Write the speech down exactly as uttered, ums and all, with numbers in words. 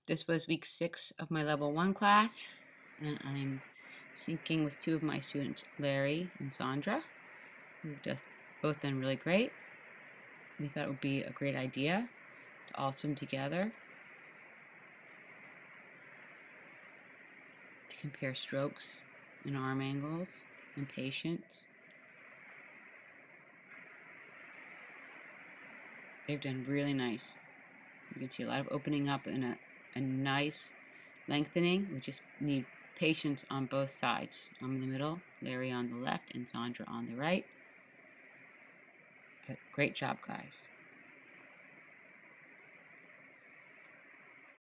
This was week six of my level one class, and I'm syncing with two of my students, Larry and Xandra, who've just both done really great. We thought it would be a great idea to all swim together to compare strokes and arm angles and patience. They've done really nice. You can see a lot of opening up and a, a nice lengthening. We just need patience on both sides. I'm in the middle, Larry on the left, and Xandra on the right. But great job, guys.